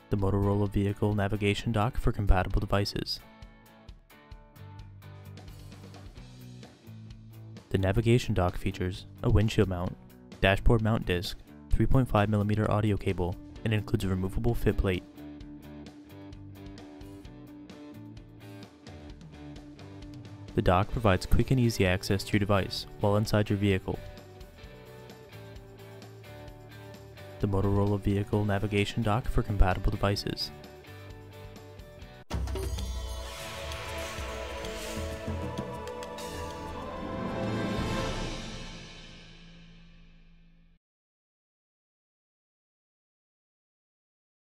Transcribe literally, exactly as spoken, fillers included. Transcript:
The Motorola Vehicle Navigation Dock for compatible devices. The navigation dock features a windshield mount, dashboard mount disc, three point five millimeter audio cable, and includes a removable fit plate. The dock provides quick and easy access to your device while inside your vehicle. The Motorola Vehicle Navigation Dock for compatible devices.